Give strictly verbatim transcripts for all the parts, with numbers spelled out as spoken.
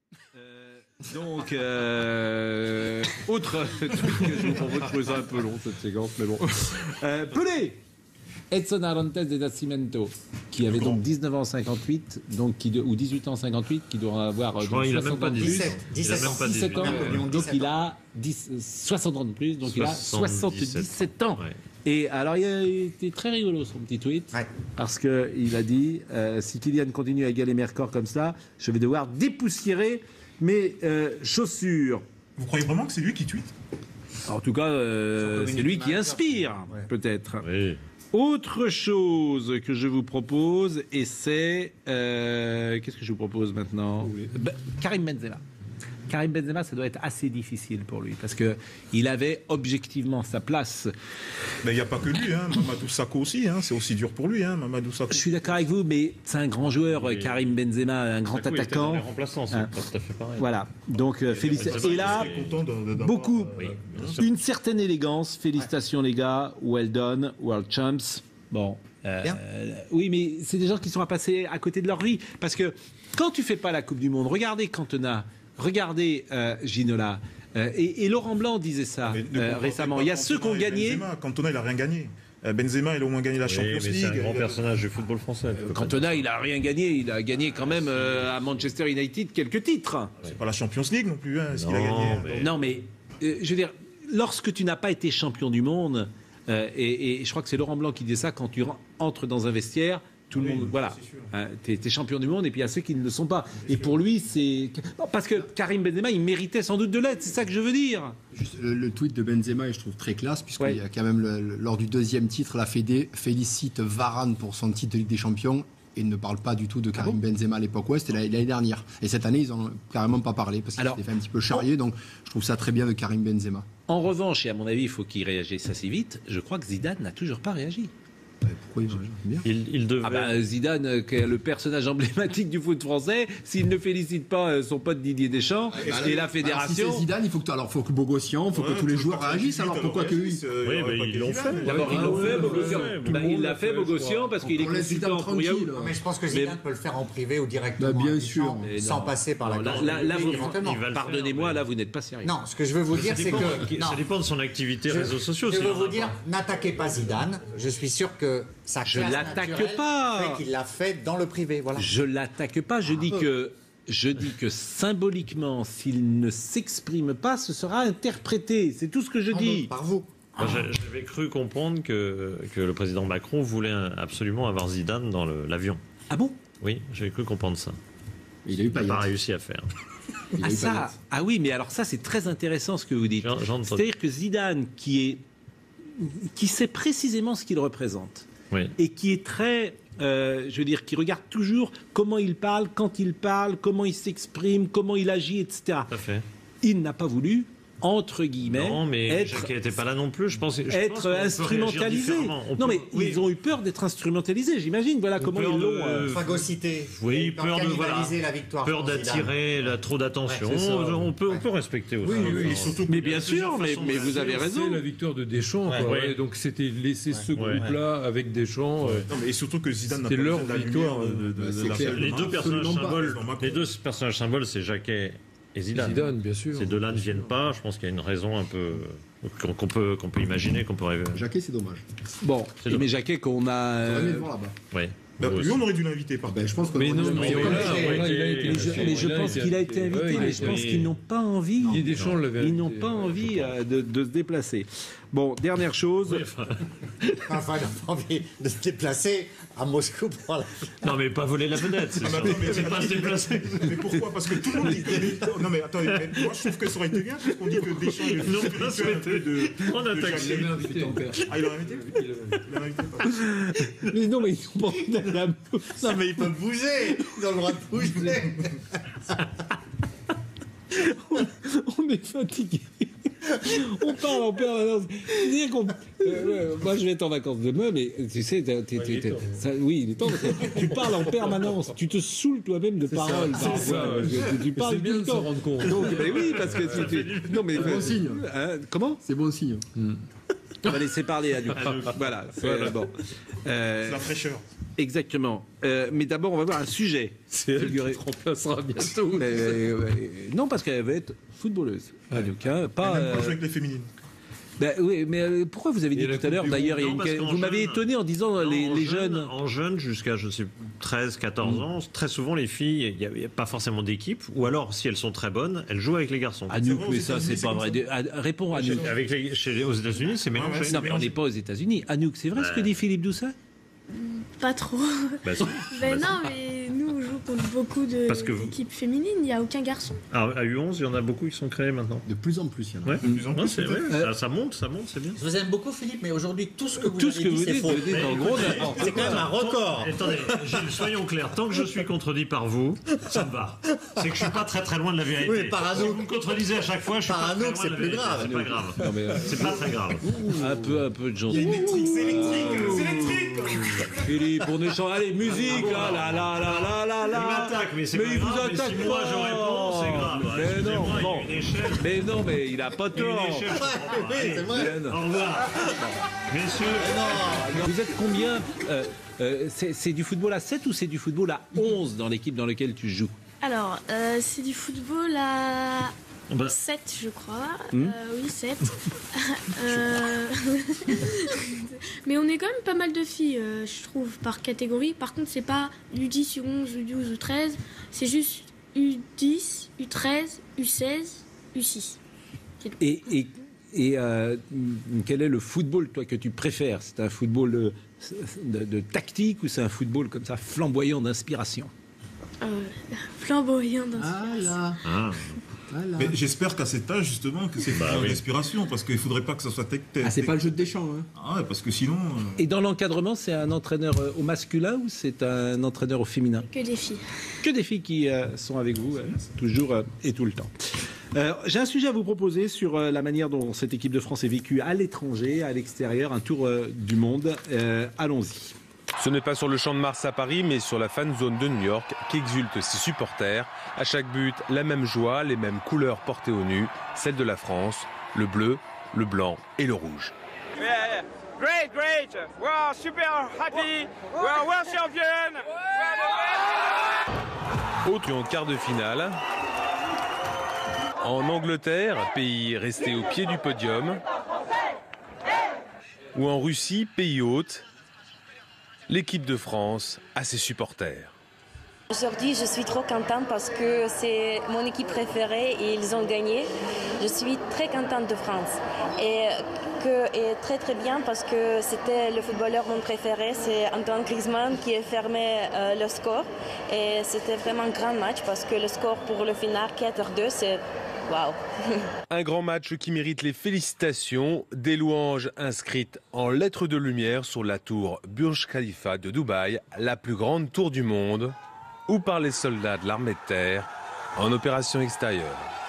Euh, donc, euh, autre truc que je vous propose, je trouvais ça un peu long cette séquence, mais bon. Euh, Pelé, Edson Arantes de Nascimento, qui avait donc dix-neuf ans en cinquante-huit, donc qui de, ou dix-huit ans en cinquante-huit, qui doit avoir je crois, il a même pas dix-sept, dix-sept ans, dix-sept ans, donc il a dix, soixante ans de plus, donc il a soixante-dix-sept ans. Ouais. Et alors il a été très rigolo son petit tweet, ouais. Parce qu'il a dit euh, si Kylian continue à égaler mes records comme ça, je vais devoir dépoussiérer mes euh, chaussures. Vous croyez vraiment que c'est lui qui tweet? En tout cas, euh, c'est lui qui inspire, ouais. Peut-être. Oui. Autre chose que je vous propose, et c'est... Euh, qu'est-ce que je vous propose maintenant? Oui. Ben, Karim Benzema. Karim Benzema, ça doit être assez difficile pour lui, parce qu'il avait objectivement sa place. Mais il n'y a pas que lui, hein. Mamadou Sakho aussi, hein. C'est aussi dur pour lui, hein, Mamadou Sakho. Je suis d'accord avec vous, mais c'est un grand joueur, oui. Karim Benzema, un grand Sakho attaquant. Il était remplaçant, c'est hein. Pas tout à fait pareil. Voilà, donc euh, félicitations. Et là, de, de, beaucoup, oui, une certaine élégance, félicitations ouais. Les gars, well done, world champs. Bon, euh, oui, mais c'est des gens qui sont à passer à côté de leur vie, parce que quand tu fais pas la Coupe du Monde, regardez Cantona, regardez euh, Ginola, euh, et, et Laurent Blanc disait ça euh, récemment. Il y a ceux qui ont gagné. Benzema, Cantona, il a rien gagné. Benzema, il a au moins gagné la oui, Champions League. C'est un grand personnage du football français. Cantona, il a rien gagné. Il a gagné quand même euh, à Manchester United quelques titres. C'est pas la Champions League non plus, hein, ce qu'il a gagné. Mais... Non, mais euh, je veux dire, lorsque tu n'as pas été champion du monde. Euh, et, et je crois que c'est Laurent Blanc qui dit ça, quand tu entres dans un vestiaire, tout oui, le monde, voilà, hein, t'es, t'es champion du monde et puis il y a ceux qui ne le sont pas. Bien et sûr. Pour lui, c'est... Non, parce que Karim Benzema, il méritait sans doute de l'aide, c'est ça que je veux dire. Juste, le, le tweet de Benzema, je trouve très classe, puisqu'il ouais. y a quand même, le, le, lors du deuxième titre, la Fédé félicite Varane pour son titre de Ligue des Champions et ne parle pas du tout de Karim ah bon Benzema à l'époque. Ouais, c'était l'année dernière. Et cette année, ils n'en ont carrément pas parlé, parce qu'il s'était fait un petit peu charrier, donc je trouve ça très bien de Karim Benzema. En revanche, et à mon avis, il faut qu'il réagisse assez vite, je crois que Zidane n'a toujours pas réagi. Pourquoi il réagit bien il, il devait... Ah ben, Zidane, qui est le personnage emblématique du foot français, s'il ne félicite pas son pote Didier Deschamps et, et la fédération... Alors, si c'est Zidane, il faut que, alors, faut que Bogossian, il faut ouais, que tous les joueurs réagissent, alors pourquoi que lui Oui, mais ils l'ont fait. D'abord, ils l'ont fait, Bogossian. Il l'a fait, Bogossian, parce qu'il est consultant pour Yahoo. Mais je pense que Zidane peut le faire en privé ou directement. Bien sûr. Sans passer par la carte. Là, pardonnez-moi, là, vous n'êtes pas sérieux. Non, ce que je veux vous dire, c'est que... Ça dépend de son activité réseaux sociaux. Je veux vous dire, n'attaquez pas Zidane. Je suis sûr que ça... Je l'attaque pas. Fait qu'il l'a fait dans le privé, voilà. Je l'attaque pas. Je dis que je dis que symboliquement, s'il ne s'exprime pas, ce sera interprété. C'est tout ce que je dis. Par vous. Moi, j'avais cru comprendre que que le président Macron voulait absolument avoir Zidane dans le, l'avion. Ah bon? Oui, j'avais cru comprendre ça. Il a eu pas, pas réussi à faire. Ah ça, ah oui, mais alors ça c'est très intéressant ce que vous dites. Jean, Jean C'est-à-dire que Zidane, qui est qui sait précisément ce qu'il représente. Oui. Et qui est très, euh, je veux dire, qui regarde toujours comment il parle, quand il parle, comment il s'exprime, comment il agit, et cetera. Tout à fait. Il n'a pas voulu, entre guillemets, non, mais être, Jacquet n'était pas là non plus. Je pense, je être pense instrumentalisé. On non, peut, mais oui. Ils ont eu peur d'être instrumentalisés, j'imagine. Voilà on comment ils l'ont. Euh... Phagocyté. Oui, peur de voilà, la victoire. Peur d'attirer la, trop d'attention. Ouais, on peut, on peut respecter aussi. Oui, oui, oui. Surtout mais bien sûr, mais, mais vous avez raison. C'est la victoire de Deschamps. Ouais, ouais. Donc c'était laisser ce groupe-là avec Deschamps. Non, mais surtout que Zidane n'a pas leur victoire. Les deux personnages symboles, les deux personnages symboles, c'est Jacquet et Zidane. Zidane, bien sûr. Ces deux-là ne viennent pas. Je pense qu'il y a une raison un peu qu'on peut qu'on peut imaginer, qu'on peut rêver. Jacquet, c'est dommage. Bon, c'est mais Jacquet qu'on a. On aurait le voir là-bas. Oui. Bah, lui, on aurait dû l'inviter, par ben, je pense que mais non, mais mais je pense qu'il a été invité, mais je pense qu'ils n'ont pas envie. Ils n'ont pas envie de, de se déplacer. Bon, dernière chose. Oui, enfin, enfin il n'a pas envie de se déplacer à Moscou pour la... Non, mais pas voler la vedette, c'est, ah, bah, mais c'est pas se déplacer. Mais pourquoi? Parce que tout le monde dit... Non, mais attends, mais moi, je trouve que ça aurait été bien, parce qu'on dit que Deschamps est le fils spirituel de... On attaque. Il l'a invité, ton père. Ah, il l'a invité? Il l'a invité, pas. Mais non, mais ils ont pas envie d'aller à Moscou. Non, mais ils peuvent bouger. Ils ont le droit de bouger. on, on est fatigué. On parle en permanence. C'est-à-dire qu'on, euh, moi, je vais être en vacances demain, mais tu sais, t'es, t'es, t'es, t'es, ça, oui, il est temps. Tu parles en permanence. Tu te saoules toi-même de c'est paroles. Ça, c'est ça, ouais. tu, tu parles c'est bien de se rendre compte. Donc, mais oui, parce que c'est, tu, non, mais c'est bon signe. Hein, comment? C'est bon signe. Hmm. On va laisser parler à du. Voilà, c'est, voilà. Bon. Euh, c'est la fraîcheur. Exactement. Euh, mais d'abord, on va voir un sujet. C'est elle qui te remplacera bientôt. Mais, euh, non, parce qu'elle va être footballeuse. Ouais. Donc, hein, pas, Elle aime pas euh... jouer avec les féminines. Ben, oui, mais euh, pourquoi vous avez dit tout à l'heure, d'ailleurs, non, une... vous m'avez étonné en disant non, les, en les jeune, jeunes. En jeunes, jusqu'à je sais, treize, quatorze mmh. ans, très souvent les filles, il n'y a, a pas forcément d'équipe, ou alors si elles sont très bonnes, elles jouent avec les garçons. Anouk, mais ça, c'est pas vrai. Ah, réponds à Anouk. Avec les, chez les, aux États-Unis, c'est mélangé. Ouais, non, mais on n'est pas aux États-Unis. Anouk, c'est vrai bah... ce que dit Philippe Doucet? Pas trop. Bah, ben bah, non, mais nous, on joue contre beaucoup d'équipes vous... féminines, il n'y a aucun garçon. Ah, à U onze, il y en a beaucoup qui sont créés maintenant. De plus en plus, il y en a. Ouais, de plus en plus, ouais, c'est vrai. Euh... Ça, ça monte, ça monte, c'est bien. Je vous aime beaucoup, Philippe, mais aujourd'hui, tout ce que vous tout avez ce que dit, vous c'est dites, faux. Dites, en gros, c'est quand même un record. Tant... Attendez, Gilles, soyons clairs. Tant que je suis contredit par vous, ça me va. C'est que je suis pas très très loin de la vérité. Oui, par si vous me contredisez à chaque fois, je suis par pas très loin c'est de la plus vérité. grave. C'est pas grave. Mais, euh... C'est pas très grave. Un peu, un peu de gens. C'est électrique, c'est électrique, c'est électrique. Philippe, on est champ. Allez, musique, là, là, là, là, là, là, là. Il m'attaque, mais c'est mais pas il grave. vous attaque mais si moi je réponds, c'est grave. Mais non, moi, bon. Il y a une échelle. Mais non, mais il a pas tort. Il y a une échelle, oui, c'est vrai. Au revoir. Messieurs. Vous êtes combien euh, euh, c'est, c'est du football à sept ou c'est du football à onze dans l'équipe dans laquelle tu joues? Alors, euh, c'est du football à bah. sept, je crois. Mmh. Euh, oui, sept. euh... Mais on est quand même pas mal de filles, euh, je trouve, par catégorie. Par contre, c'est pas U dix, U onze, U douze ou treize. C'est juste U dix, U treize, U seize, U six. Et, et, et euh, quel est le football, toi, que tu préfères? C'est un football de, de, de tactique ou c'est un football comme ça, flamboyant d'inspiration? euh, Flamboyant d'inspiration. Ah là. Ah. Voilà. Mais j'espère qu'à cet âge, justement, que c'est bah, oui. d'inspiration, parce qu'il ne faudrait pas que ça soit tech tech. Ah, c'est pas le jeu de Deschamps, hein. Ah ouais, parce que sinon. Euh... Et dans l'encadrement, c'est un entraîneur au masculin ou c'est un entraîneur au féminin? Que des filles. Que des filles qui euh, sont avec vous, euh, toujours euh, et tout le temps. Euh, j'ai un sujet à vous proposer sur euh, la manière dont cette équipe de France est vécue à l'étranger, à l'extérieur, un tour euh, du monde. Euh, allons-y. Ce n'est pas sur le Champ de Mars à Paris, mais sur la fan zone de New York qu'exultent ses supporters. À chaque but, la même joie, les mêmes couleurs portées au nu, celle de la France, le bleu, le blanc et le rouge. Yeah, yeah. Great, great. We're super happy. We're world champion. Autre en quart de finale. En Angleterre, pays resté au pied du podium. Ou en Russie, pays hôte. L'équipe de France a ses supporters. Aujourd'hui, je suis trop contente parce que c'est mon équipe préférée et ils ont gagné. Je suis très contente de France. Et, que, et très très bien parce que c'était le footballeur mon préféré, c'est Antoine Griezmann qui a fermé euh, le score. Et c'était vraiment un grand match parce que le score pour le final quatre deux, c'est... Wow. Un grand match qui mérite les félicitations, des louanges inscrites en lettres de lumière sur la tour Burj Khalifa de Dubaï, la plus grande tour du monde, ou par les soldats de l'armée de terre en opération extérieure.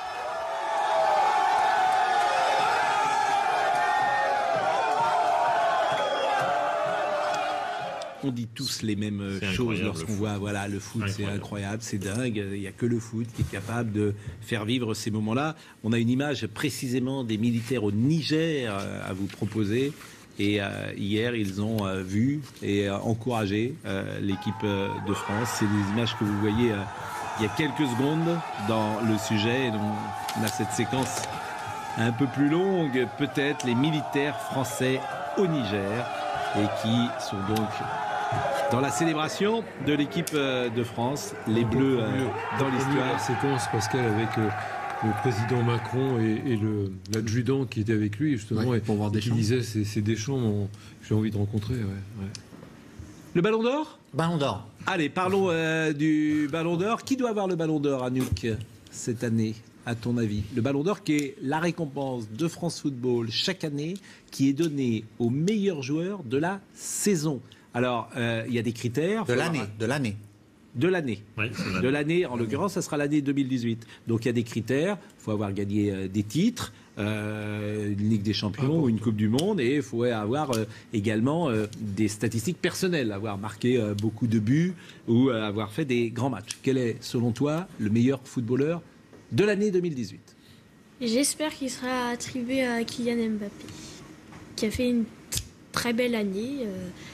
On dit tous les mêmes c'est choses lorsqu'on voit voilà, le foot, incroyable. C'est incroyable, c'est dingue. Il n'y a que le foot qui est capable de faire vivre ces moments-là. On a une image précisément des militaires au Niger à vous proposer. Et euh, hier, ils ont euh, vu et euh, encouragé euh, l'équipe euh, de France. C'est des images que vous voyez euh, il y a quelques secondes dans le sujet. Et donc, on a cette séquence un peu plus longue, peut-être, les militaires français au Niger et qui sont donc dans la célébration de l'équipe de France, les Bleus euh, dans l'histoire. La séquence, Pascal, avec euh, le président Macron et, et le, l'adjudant qui était avec lui, justement, ouais, et pour voir qui disait c'est, c'est Deschamps, mon, j'ai envie de rencontrer. Ouais, ouais. Le Ballon d'Or ? Ballon d'Or. Allez, parlons euh, du Ballon d'Or. Qui doit avoir le Ballon d'Or, Anouk, cette année, à ton avis? Le Ballon d'Or qui est la récompense de France Football chaque année, qui est donnée aux meilleurs joueurs de la saison. Alors, euh, il y a des critères. De l'année, de l'année. De l'année. Oui, de l'année, en l'occurrence, ça sera l'année deux mille dix-huit. Donc, il y a des critères. Il faut avoir gagné euh, des titres, euh, une Ligue des Champions ah bon. ou une Coupe du Monde. Et il faut avoir euh, également euh, des statistiques personnelles, avoir marqué euh, beaucoup de buts ou euh, avoir fait des grands matchs. Quel est, selon toi, le meilleur footballeur de l'année deux mille dix-huit? J'espère qu'il sera attribué à Kylian Mbappé, qui a fait une très belle année. Euh,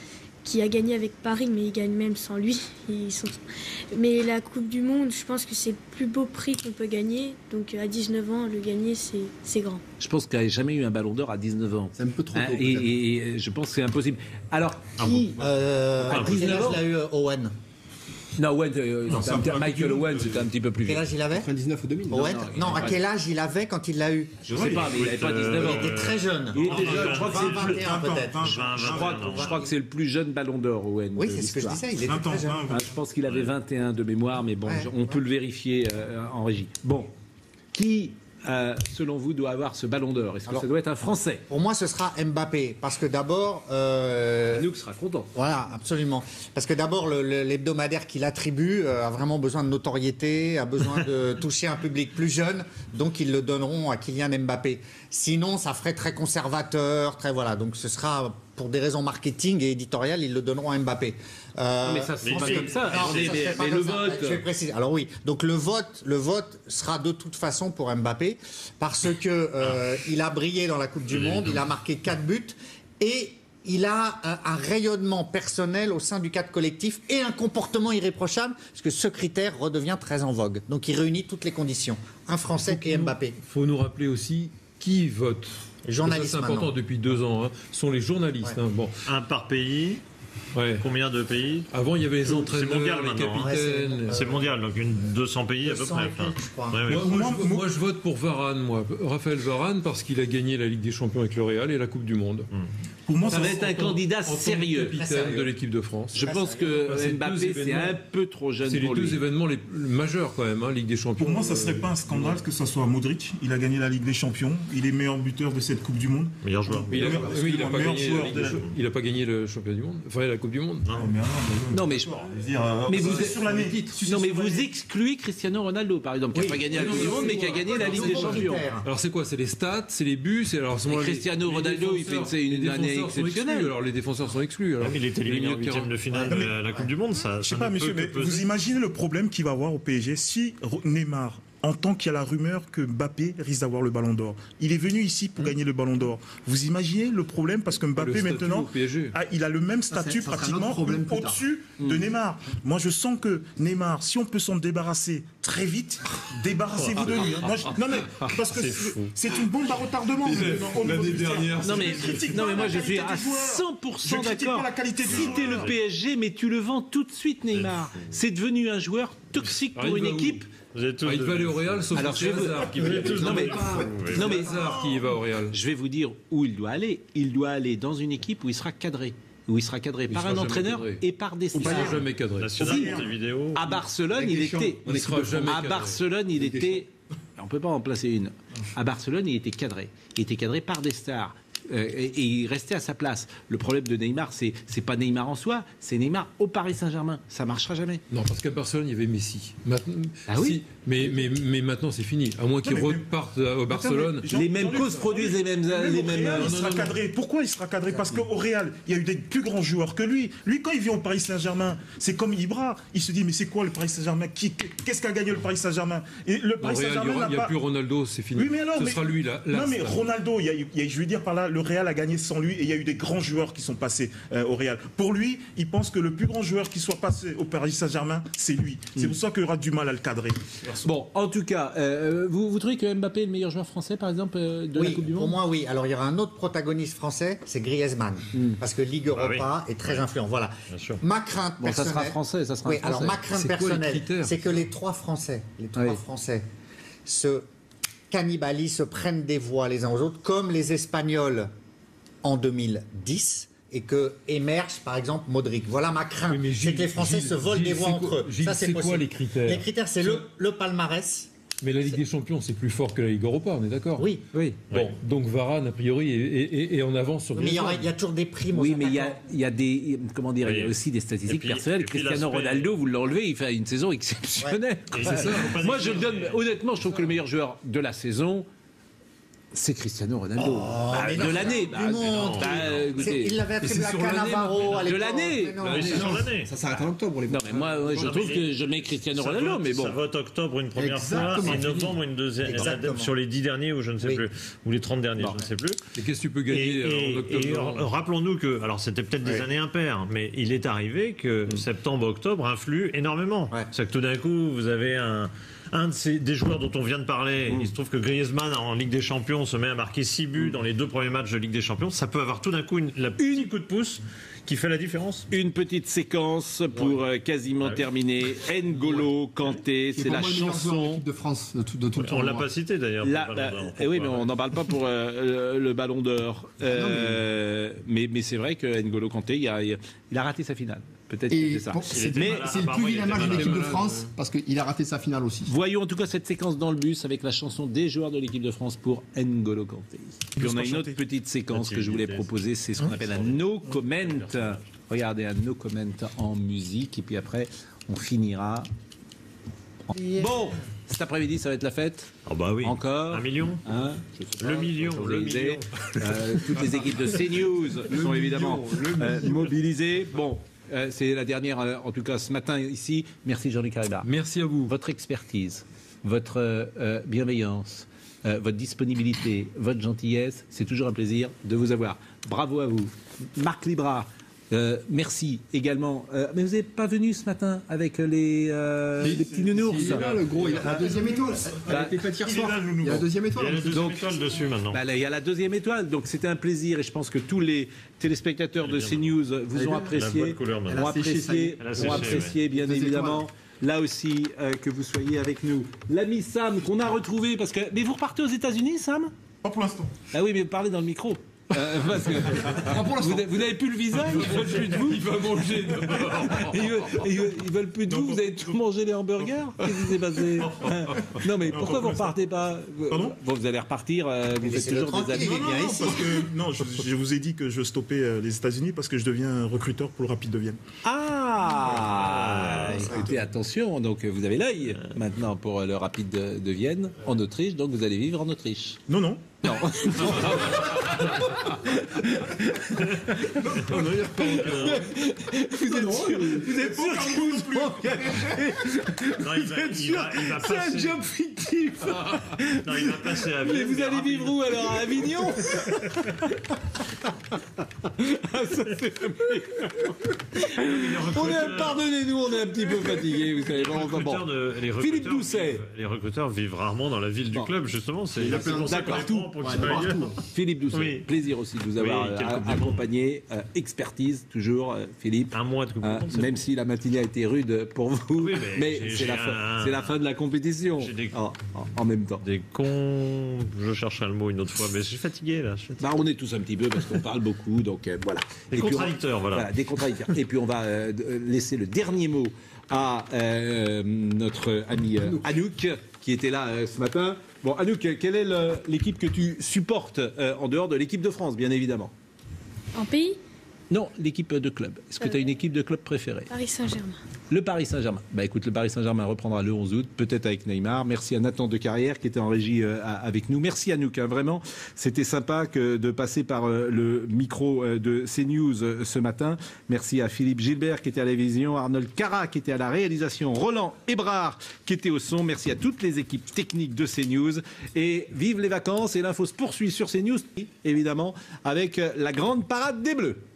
qui a gagné avec Paris, mais il gagne même sans lui. Ils sont... Mais la Coupe du Monde, je pense que c'est le plus beau prix qu'on peut gagner. Donc à dix-neuf ans, le gagner, c'est, c'est grand. Je pense qu'il n'y a jamais eu un ballon d'or à dix-neuf ans. C'est un peu trop tôt. Hein, et, et, et je pense que c'est impossible. Alors, qui Euh, à à quel dix-neuf âge ans l'a eu euh, Owen Non, Owen, euh, Non, c'était un c'est petit- un Michael peu Owen, plus c'était un petit peu plus Quel vieux. âge il avait quatre-vingt-dix-neuf ou deux mille. Owen non, Non, il à avait quel âge il avait quand il l'a eu Je sais pas, mais il n'avait pas dix-neuf ans. Il était très jeune. Il était jeune, je crois que c'est le plus- vingt et un peut-être. Je crois, je crois que c'est le plus jeune ballon d'or, Owen. Oui, de c'est ce que je l'histoire. disais, il était vingt ans, très jeune. vingt, Ah, je pense qu'il avait vingt et un de mémoire, mais bon, Ouais, je- on peut ouais. le vérifier euh, en régie. Bon, qui, euh, selon vous, doit avoir ce ballon d'or? Est-ce que Alors- ça doit être un Français? Pour moi, ce sera Mbappé. Parce que d'abord. euh, Anouk sera content. Voilà, absolument. Parce que d'abord, le- le- l'hebdomadaire qu'il attribue euh, a vraiment besoin de notoriété, a besoin de toucher un public plus jeune, donc ils le donneront à Kylian Mbappé. Sinon, ça ferait très conservateur, très voilà. Donc ce sera pour des raisons marketing et éditoriales, ils le donneront à Mbappé. Euh, Non, mais ça se fait pas ensuite- comme ça. Non, Mais- ça se mais- fait pas mais comme le ça. vote- Je vais préciser. Alors oui, donc le vote, le vote sera de toute façon pour Mbappé parce que euh, il a brillé dans la Coupe du Monde, il a marqué quatre buts et il a un, un rayonnement personnel au sein du cadre collectif et un comportement irréprochable, parce que ce critère redevient très en vogue. Donc il réunit toutes les conditions. Un Français et Mbappé. Il faut nous rappeler aussi qui vote. Les journalistes Ça, c'est important maintenant. depuis deux ans. Hein. Ce sont les journalistes. Ouais. Hein. Bon. Un par pays. Ouais. Combien de pays? Avant, il y avait les entraîneurs, mondial les maintenant, hein. capitaines. C'est mondial, donc une deux cents pays à peu deux cents près. et quelques, je crois. Ouais, ouais. Moi, moi, je, moi, je vote pour Varane, moi. Raphaël Varane, parce qu'il a gagné la Ligue des Champions avec le Real et la Coupe du Monde. Pour moi, Ça va être un candidat En tant que sérieux. capitaine sérieux. de l'équipe de France. Je pense que Bah, c'est deux Mbappé, c'est événements. un peu trop jeune C'est les pour deux lui. événements les majeurs quand même, hein, Ligue des Champions. Pour moi, ça euh, serait pas un scandale que ce soit Modric. Il a gagné la Ligue des Champions. Il est meilleur buteur de cette Coupe du Monde. Meilleur joueur. Mais il a, Meilleur- oui, il a pas meilleur gagné joueur la Ligue de des la- Champions. Il a pas gagné le championnat du monde, enfin la Coupe du Monde. Non, mais alors, mais- Non, mais je je veux dire, euh, Mais sur- vous êtes- sur l'année. Non, mais vous excluez Cristiano Ronaldo, par exemple, qui n'a pas gagné la Coupe du Monde, mais qui a gagné la Ligue des Champions. Alors c'est quoi? C'est les stats, c'est les buts, c'est alors à ce Et moment-là, les- Cristiano les Ronaldo, il défenseurs- fait une les année défenseurs sont exceptionnelle. exclus, alors les défenseurs sont exclus. Alors Ah, mais il était Les éliminé en milieux de huitième terrain. de finale Ouais, de mais- la, la Coupe du Monde. Ça, Je sais ça pas, ne monsieur, peut mais que vous peser. imaginez le problème qu'il va avoir au P S G si Ro- Neymar entend qu'il y a la rumeur que Mbappé risque d'avoir le Ballon d'Or. Il est venu ici pour gagner le Ballon d'Or. Vous imaginez le problème parce que Mbappé Le statut maintenant, au P S G. ah, il a le même Ça, statut c'est- ça sera un pratiquement autre problème plus tard. au-dessus de Neymar. Moi, je sens que Neymar, si on peut s'en débarrasser très vite, débarrassez-vous de lui. hein. Moi, je- non mais parce que C'est c'est fou. c'est une bombe à retardement. au niveau L'année du terrain. dernière, Non mais, Je critique non pas mais moi la je suis qualité à du joueur. cent pour cent Je critique d'accord. pas la qualité du Si t'es joueur. le P S G, mais tu le vends tout de suite, Neymar. C'est devenu un joueur toxique Alors, pour il une va où équipe. Vous êtes tous Ah, il de- va aller au Real, sauf Alors, que je c'est vais vous- Hazard qui va y aller. Non mais, non mais Hazard qui y va au Real. je vais vous dire où il doit aller. Il doit aller dans une équipe où il sera cadré, où il sera cadré Il par sera un jamais entraîneur cadré. et par des Il stars. sera jamais cadré. National, Si. des vidéos. À Barcelone, Avec il Deschamps, était. en Il sera jamais À cadré. Barcelone, il était. On peut pas en placer une. À Barcelone, il était cadré. Il était cadré par des stars. Euh, et, et il restait à sa place. Le problème de Neymar, c'est c'est pas Neymar en soi, c'est Neymar au Paris Saint-Germain. Ça marchera jamais. Non, parce qu'à Barcelone, il y avait Messi. Maintenant, Ah oui. si, mais, mais, mais maintenant, c'est fini. À moins qu'il Non, mais- reparte à- au Barcelone. Jean- Les mêmes Jean-Luc, causes produisent les mêmes. Même les au mêmes Real, il non, sera non, non. cadré. Pourquoi il sera cadré? Parce qu'au Real, il y a eu des plus grands joueurs que lui. Lui, quand il vient au Paris Saint-Germain, c'est comme Ibra. Il se dit, mais c'est quoi le Paris Saint-Germain? Qui- Qu'est-ce qu'a gagné le Paris Saint-Germain? Et le Au Paris Real, il y Saint-Germain aura- n'a il n'y a pas. plus Ronaldo, c'est fini. Oui, mais alors, Ce mais- sera lui là. Non, mais Ronaldo, il y a, eu- il y a- je veux dire par là, le Real a gagné sans lui et il y a eu des grands joueurs qui sont passés euh, au Real. Pour lui, il pense que le plus grand joueur qui soit passé au Paris Saint-Germain, c'est lui. C'est pour ça qu'il aura du mal à le cadrer. Bon, en tout cas, euh, vous, vous trouvez que Mbappé est le meilleur joueur français, par exemple, euh, de la Oui, Coupe du pour Monde? moi, oui. Alors, il y aura un autre protagoniste français, c'est Griezmann. Parce que Ligue Europa est très influent. Voilà. Bien sûr. Ma crainte Bon, ça personnelle. sera français, ça sera Oui, un Français. alors ma crainte C'est quoi les personnelle, critères c'est que les trois Français, les trois Oui. Français se cannibalisent, se prennent des voix les uns aux autres, comme les Espagnols en deux mille dix. Et que émerge par exemple Modric. Voilà ma crainte. Oui, mais c'est Gilles- que les Français Gilles- se volent Gilles, des voix c'est entre quoi- eux. Gilles, Ça, c'est c'est quoi possible. les critères Les critères, c'est le, le palmarès. Mais la Ligue des Champions, c'est plus fort que la Ligue Europa, on est d'accord? Oui. Oui. Bon, donc Varane, a priori, est, est- est- est en avance sur Mais il y, aura- Griezmann. il y a toujours des primes. aux Oui, mais il y a, attaquants. il y a des. Comment dire, il y a Oui. aussi des statistiques Et puis- personnelles. et puis Cristiano l'aspect- Ronaldo, vous l'enlevez, il fait une saison exceptionnelle. Et Quoi. c'est ça, faut pas Moi, je le négliger. donne. Honnêtement, je trouve que le meilleur joueur de la saison, C'est Cristiano Ronaldo. Oh, bah, de l'année. Bah, bah, écoutez, il l'avait attribué à Cannavaro à l'époque. De l'année. C'est sur l'année. Ça s'arrête en octobre. Les non, mais moi, ouais, je non, trouve mais que je mets Cristiano ça Ronaldo, vote, mais bon. Ça vote octobre une première Exactement. fois, et novembre une deuxième. Exactement. Sur les dix derniers ou je ne sais oui. plus, ou les trente derniers, bon. je ne sais plus. Et qu'est-ce que tu peux gagner et, en octobre et, et rappelons-nous que, alors c'était peut-être des ouais. années impaires, mais il est arrivé que mmh. septembre-octobre influe énormément. Ouais. C'est que tout d'un coup, vous avez un. Un de ces, des joueurs dont on vient de parler, mmh. il se trouve que Griezmann en Ligue des Champions se met à marquer six buts mmh. dans les deux premiers matchs de Ligue des Champions. Ça peut avoir tout d'un coup une, la petite coup de pouce qui fait la différence. Une petite séquence pour ouais. quasiment ah, oui. terminer. N'Golo Kanté, c'est la chanson de France de tout, de tout le temps. On l'a pas cité d'ailleurs. Bah, eh oui, mais on n'en parle pas pour euh, le Ballon d'Or. Euh, mais mais c'est vrai que N'Golo Kanté, il a, il a raté sa finale. Peut-être que c'est ça. Bon, c'est mais c'est le plus vilain match de l'équipe de France parce qu'il a raté sa finale aussi. Voyons en tout cas cette séquence dans le bus avec la chanson des joueurs de l'équipe de France pour N'Golo Kanté. Puis on a une autre petite séquence que je voulais proposer, c'est ce qu'on appelle un no comment. Regardez, un no comment en musique et puis après on finira. En... Bon, cet après-midi ça va être la fête. Oh bah oui. Encore un million. Hein, pas, le million. Le million. Euh, toutes les équipes de CNews sont évidemment euh, mobilisées. Bon. Euh, c'est la dernière, euh, en tout cas ce matin ici. Merci Jean-Luc Caribard. Merci à vous. Votre expertise, votre euh, bienveillance, euh, votre disponibilité, votre gentillesse, c'est toujours un plaisir de vous avoir. Bravo à vous. Marc Libra, euh, merci également. Euh, mais vous n'êtes pas venu ce matin avec les, euh, les petits nounours. Il est là, le gros, il a la deuxième étoile. Elle a été faite hier soir. Il y a la deuxième étoile. Il y a la deuxième donc, étoile dessus maintenant. Bah, là, il y a la deuxième étoile. Donc c'était un plaisir et je pense que tous les téléspectateurs de CNews vous ont apprécié, ont apprécié, ont apprécié bien évidemment. Là aussi, euh, que vous soyez avec nous. L'ami Sam qu'on a retrouvé parce que. Mais vous repartez aux États-Unis, Sam ? Pas pour l'instant. Ah oui, mais parlez dans le micro. Euh, parce que, vous, vous n'avez plus le visa, ils veulent plus de vous. Il va manger d'abord. Ils, ils, ils veulent plus de vous, vous avez tout mangé les hamburgers. Qu'est-ce qui s'est passé? Non mais pourquoi vous repartez pas? Pardon? Bon, vous allez repartir, vous faites toujours des amis. Non, non, non, parce que, non je, je vous ai dit que je stoppais les États-Unis parce que je deviens recruteur pour le Rapide de Vienne. Ah, écoutez, attention, donc vous avez l'œil maintenant pour le Rapide de, de Vienne en Autriche, donc vous allez vivre en Autriche. Non, non. Non. Vous êtes sûr, vous êtes sûr que vous vous engagez? Vous êtes sûr? C'est un job fictif. Non, il va passer à Vienne. Mais vous allez vivre où alors? À Avignon? Ah, ça c'est on est, pardonnez-nous, on est un petit peu fatigué, vous savez. Bon. De, les Philippe Doucet. Les recruteurs vivent rarement dans la ville du bon. club, justement. C'est d'accord. Philippe Doucet, oui. Plaisir aussi de vous avoir oui, euh, accompagné. Euh, expertise, toujours, euh, Philippe. Un mois de coupe euh, Même bon. si la matinée a été rude pour vous, oui, mais, mais c'est la, un... la fin de la compétition. Des... Oh, en, en même temps. Des cons. Je chercherai le mot une autre fois, mais je suis fatigué là. Je suis fatigué. Bah, on est tous un petit peu parce qu'on parle beaucoup, donc euh, voilà. Des Et contradicteurs, on... voilà. voilà. Des contradicteurs. Et puis on va euh, laisser le dernier mot à euh, notre ami euh, Anouk, qui était là euh, ce matin. Bon, Anouk, quelle est l'équipe que tu supportes euh, en dehors de l'équipe de France, bien évidemment? En pays? Non, l'équipe de club. Est-ce que euh, tu as une équipe de club préférée? Paris Saint-Germain. Le Paris Saint-Germain. Bah écoute, le Paris Saint-Germain reprendra le onze août, peut-être avec Neymar. Merci à Nathan de Carrière qui était en régie euh, avec nous. Merci à Anouk, hein, vraiment. C'était sympa que de passer par euh, le micro euh, de CNews euh, ce matin. Merci à Philippe Gilbert qui était à la vision, Arnold Cara qui était à la réalisation, Roland Hébrard qui était au son. Merci à toutes les équipes techniques de CNews. Et vive les vacances, et l'info se poursuit sur CNews, évidemment, avec la grande parade des Bleus.